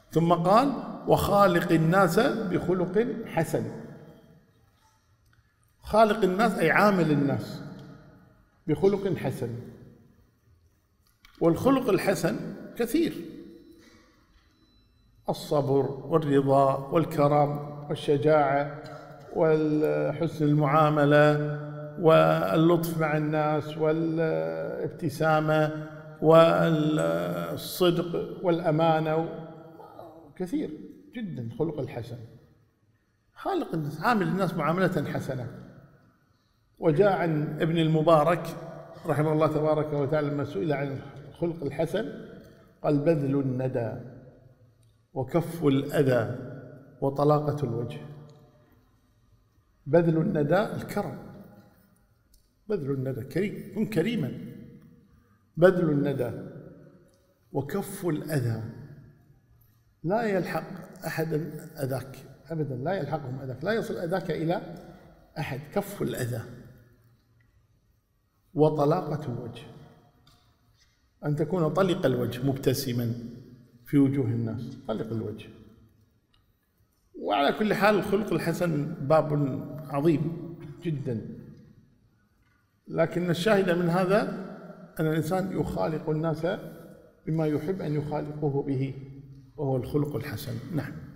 ثم قال وخالق الناس بخلق حسن. خالق الناس أي عامل الناس بخلق حسن. والخلق الحسن كثير: الصبر والرضا والكرم والشجاعة وحسن المعاملة واللطف مع الناس والابتسامة والصدق والأمانة، كثير جدا الخلق الحسن. خالق الناس، عامل الناس معاملة حسنة. وجاء عن ابن المبارك رحمه الله تبارك وتعالى لما سئل عن الخلق الحسن قال: بذل الندى وكف الأذى وطلاقة الوجه. بذل الندى الكرم، بذل الندى كريم، كن كريما. بذل الندى وكف الأذى، لا يلحق أحدا أذاك أبدا، لا يلحقهم أذاك، لا يصل أذاك إلى أحد. كف الأذى وطلاقة الوجه، أن تكون طلق الوجه مبتسما في وجوه الناس، طلق الوجه. وعلى كل حال الخلق الحسن باب عظيم جدا، لكن الشاهد من هذا أن الإنسان يخالق الناس بما يحب أن يخالقوه به، وهو الخلق الحسن. نعم.